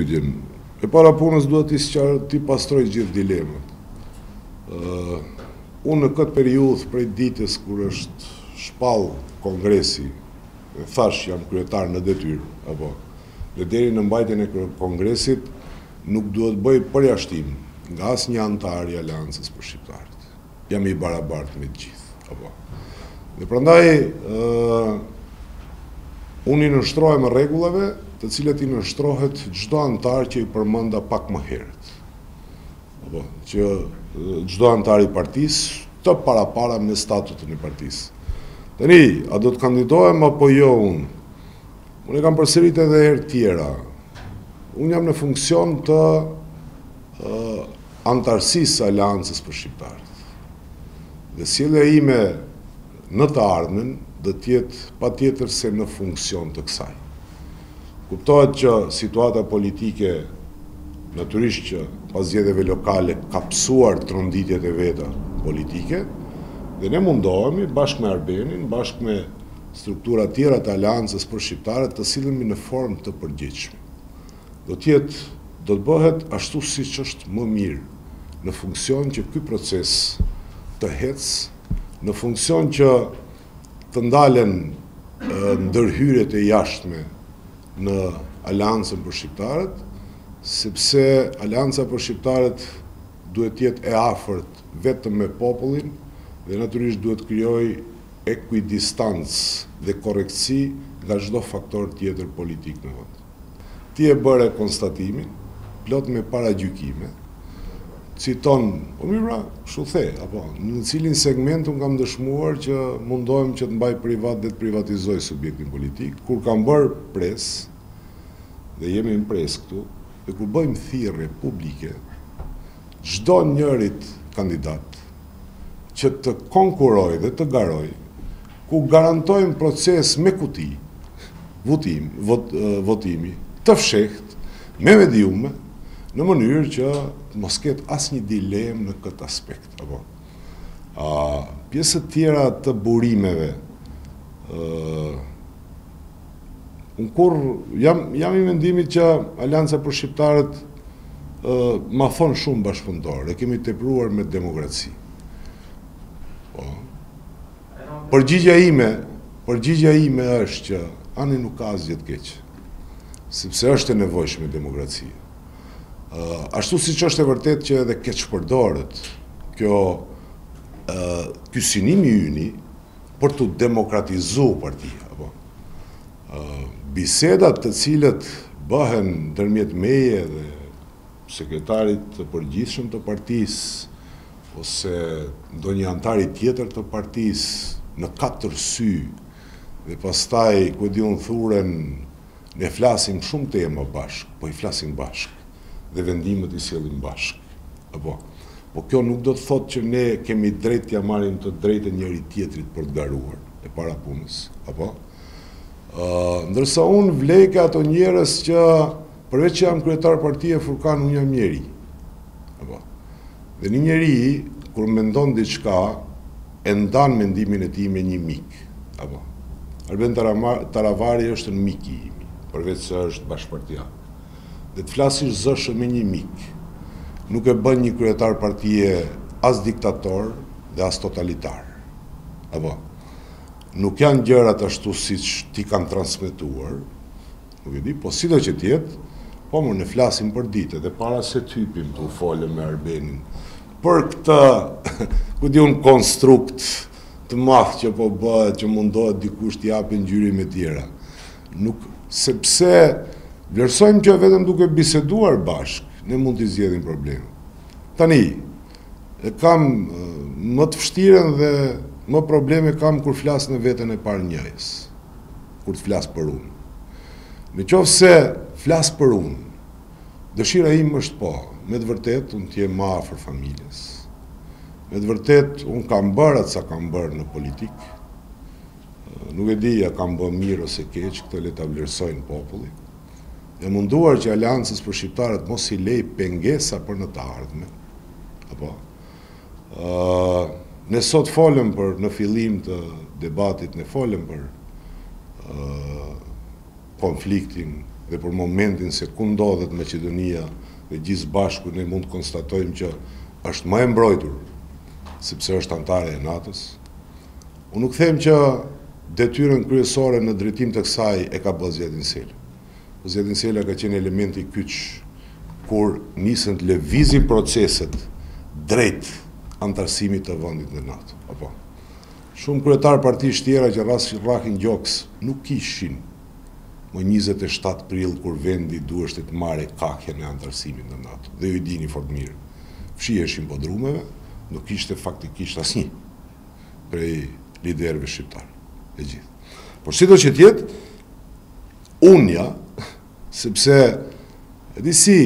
pyetjen. E para punës duhet ti pastroj gjithë dilemat. Unë në këtë periudhë prej ditës kur është shpall kongresi, thash jam kryetar në detyrë, apo, dhe deri në mbajtjen e kongresit nuk duhet bëj përjashtim nga asnjë antar i Aleancës për Shqiptarët. Jam i barabartë me të gjithë, apo. Dhe prandaj unë i nënshtrohem rregullave, të cilat i nënshtrohet çdo antar që i përmenda pak më herët. Apo, që çdo antar i partisë të parapara me statutin e partisë. Tani, a do të kandidohem apo jo unë? Unë e kam përsëritur edhe herë tjera. Unë jam në funksion të antarësisë së Aleancës për Shqiptarët. Dhe sjellja ime në të ardhmen do të jetë patjetër se në funksion të kësaj. Kuptohet që situata politike natyrisht që pas zgjedhjeve lokale ka psuar tronditjet e veta politike, dhe ne mundohemi bashkë me Arbenin, bashkë me struktura tjera të Aleancës për Shqiptarët të silemi në formë të përgjithshme. Do të bëhet ashtu siç është më mirë, në funksion që ky proces të ecë, në funksion që të ndalen ndërhyrjet e jashtme në Aleancën për Shqiptarët, sepse Aleanca për Shqiptarët duhet jetë e afërt vetëm me popullin dhe natyrisht duhet krijoj ekuidistancë dhe korrektësi nga çdo faktor tjetër politik në vend. Ti e bëre konstatimin, plot me paragjykime, citon, po mirë, kështu the, apo, në cilin segment unë kam dëshmuar që mundohem që të mbaj privat dhe të privatizoj subjektin politik, kur kam bërë pres, dhe jemi në pres këtu, dhe kur bëjmë thirrje publike, çdo njërit kandidat që të konkuroj dhe të garoj, ku garantojmë proces me kuti, votimi, të fshehtë, me mediume, në mënyrë që mos ketë asnjë dilemë në këtë aspekt. Apo. Pjesët tjera të burimeve, unë kur jam i mendimit që Aleanca për Shqiptarët ma thonë shumë bashkëpunëtorë, e kemi tepruar me demokraci. Përgjigja ime është që ani nuk ka asgjë të keq, sepse është e nevojshme demokracia. Ashtu siç është e vërtet që edhe keq përdoret ky synimi yni për të demokratizuar partia. Bisedat të cilët bëhen ndërmjet meje dhe sekretarit të përgjithshëm të partisë ose ndonjë antari tjetër të partisë në katër sy dhe pastaj ku di unë thuren ne flasim shumë tema bashkë, po i flasim bashkë dhe vendimet i sjellim bashkë. Po kjo nuk do të thotë që ne kemi drejt t'ja marrim të drejtën njëri tjetrit për të garuar e para punës. Ndërsa unë vlej ka ato njerëz që përveç që jam kryetar partie Furkan, unë jam njeri. Dhe një njeri, kur mendon diçka, e ndan mendimin e tij me një mik. Arben Taravari është në mik i imi, përveç se është bashkëpartiak. Dhe të flasish zëshë me një mik, nuk e bën një kryetar partie as diktator dhe as totalitar. Nuk janë gjërat ashtu siç ti kanë transmetuar, nuk e di, po sido që tjetë, po më ne flasim për ditë, dhe para se të hypim të u folëm me Arbenin, për këtë, ku di unë konstrukt të madh që po bëhet, që mundohet dikush t'i japë ngjyrime tjera. Sepse vlerësojmë që vetëm duke biseduar bashkë, ne mund t'i zgjedhim problemin. Tani, e kam më të vështirën dhe më probleme kam kur flas në veten e parë njëjës, kur të flas për unë. Në qoftë se flas për unë, dëshira im është po, me të vërtet unë t'jem më afër familjes. Me të vërtet unë kam bërë atë sa kam bërë në politikë. Nuk e di ja kam bërë mirë ose keq, këtë le ta vlerësojnë populli. E munduar që Aleancës për Shqiptarët mos i lej pengesa për në të ardhmen. Ne sot folëm për, në fillim të debatit, ne folëm për konfliktin dhe për momentin se ku ndodhet Maqedonia dhe gjithë bashku ne mund të konstatojmë që është më e mbrojtur, sepse është antare e NATO-s. Unë nuk them që detyrën kryesore në drejtim të kësaj e ka bërë Zjedin Sela. Zjedin Sela ka qenë elementi kyç kur nisën të lëvizin proceset drejt antarësimit të vendit në NATO. Apo. Shumë kryetar partish tjera që rrahin gjoks nuk kishin më 27 prill kur vendi duheshte të marrë kakjen e antarësimit në NATO. Dhe ju i dini fort mirë. Fshiheshin podrumeve, nuk kishte faktikisht asnjë prej liderëve shqiptar. E gjithë. Por si do që tjetë, unja, sepse e di si,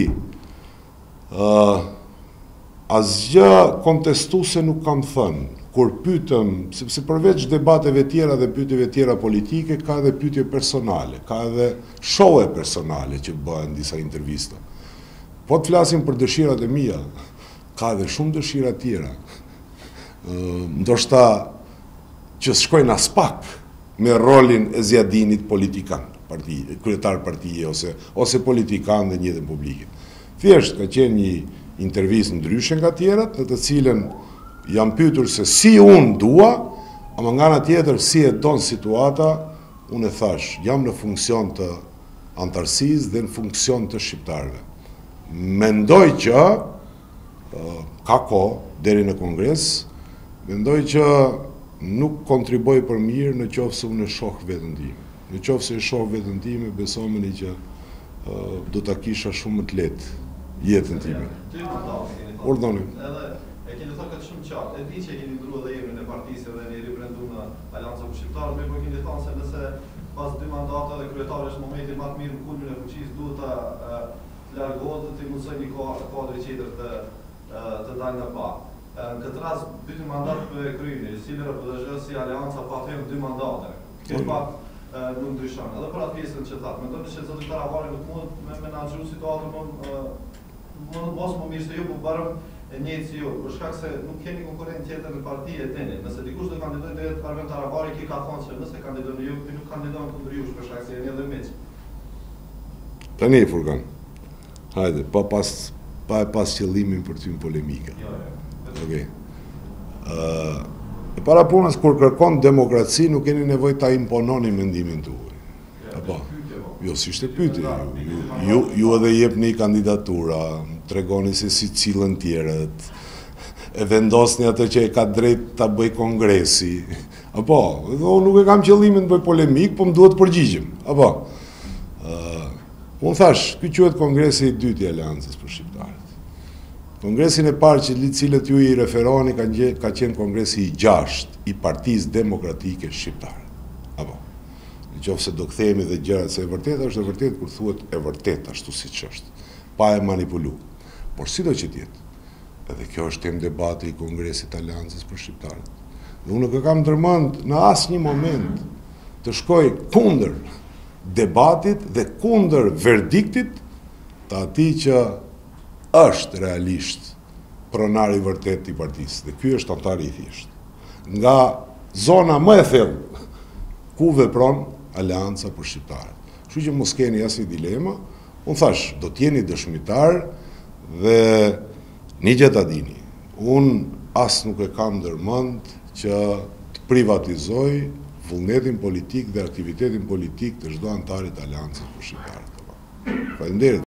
asgjë kontestuese nuk kam thënë, kur pyetëm, sepse përveç debateve tjera dhe pyetjeve tjera politike, ka edhe pyetje personale, ka edhe shohe personale që bëhen disa intervista. Po të flasim për dëshirat e mia, ka edhe shumë dëshira tjera. Ndoshta që shkojnë as pak me rolin e zjadinit politikan, kryetar partije ose politikan dhe njëtën publike. Thjesht ka qenë një intervistë ndryshe nga tjerat, në të cilën jam pyetur se si unë dua, ama nga ana tjetër si e don situata, unë e thash, jam në funksion të antarësisë dhe në funksion të shqiptarëve. Mendoj që ka kohë deri në Kongres, mendoj që nuk kontriboj për mirë në qoftë se unë e shoh veten time. Në qoftë se e shoh veten time, besomeni që do ta kisha shumë më të lehtë jetën time. Urdhoni. E keni thënë këtë shumë qartë, e di që e keni ndruar edhe emrin e partisë dhe jeni ribranduar në Aleanca për Shqiptarët, me po keni thënë se nëse pas 2 mandata dhe kryetari është momenti më të mirë në kulmin e fuqisë, duhet ta largohet dhe të mundsoj një kuadër tjetër të dalë nga pa. Në këtë rast, 2 mandat për kryeni, si LRPDZ, si Aleanca, pa them 2 mandate. Këtë pak nuk ndryshon. Edhe për atë pjesën që thatë, mendoj se zoti Karavari nuk mund me menaxhu situatën mos më mirë se ju, po barëm e njëjtë si ju, për shkak se nuk keni konkurrent tjetër në parti e deni. Nëse dikush do kandidojë drejt Arvend Karavari, ki ka thonë se nëse kandidoni ju, ti nuk kandidon kundër jush për shkak se jeni edhe miq. Tani Furkan. Hajde, pa pas qëllimin për ty në polemika. Okay. E para punës, kur kërkon demokraci, nuk keni nevojë ta impononi mendimin tuaj. Apo? Jo, si ishte pyetje. Ju edhe jepni kandidatura, tregoni se si cilën tjerët, e vendosni atë që e ka drejt ta bëj kongresi. Apo? Unë nuk e kam qëllimin të bëj polemik, po më duhet të përgjigjem. Apo? Unë thash, ky quhet kongresi i dytë i Aleancës për Shqiptarët. Kongresin e parë që cilët ju i referoni ka qenë kongresi i 6 i Partisë Demokratike Shqiptare. Apo? Në qoftë se do kthehemi dhe gjërat se e vërtetë është e vërtetë kur thuhet e vërtetë ashtu siç është, pa e manipuluar. Por sido që tjetë, edhe kjo është temë debati i Kongresit të Aleancës për Shqiptarët. Dhe unë nuk e kam ndërmend në asnjë moment të shkoj kundër debatit dhe kundër verdiktit të atij që është realisht pronari vërtet i partisë, dhe ky është antari i thjeshtë. Nga zona më e thellë ku vepron Aleanca për Shqiptarët. Kështu që mos keni asnjë dilema, unë thash, do t'jeni dëshmitar dhe një gjë ta dini. Unë as nuk e kam ndërmend që të privatizoj vullnetin politik dhe aktivitetin politik të çdo antari të Aleancës për Shqiptarët. Faleminderit.